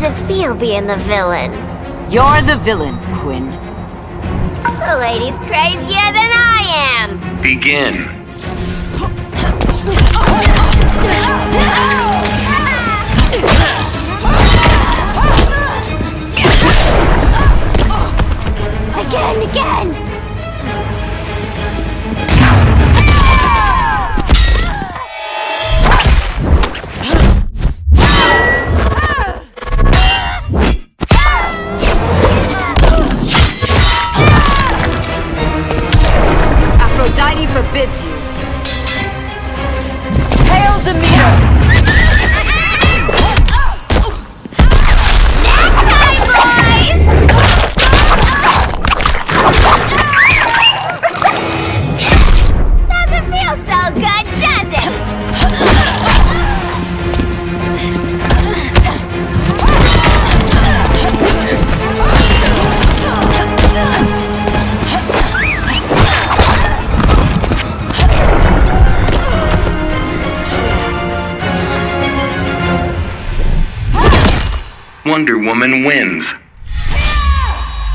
it feel being the villain? You're the villain, Quinn. The lady's crazier than I am! Begin. Again! Aphrodite forbids you. Hail Demeter! Doesn't feel so good, does it? Wonder Woman wins.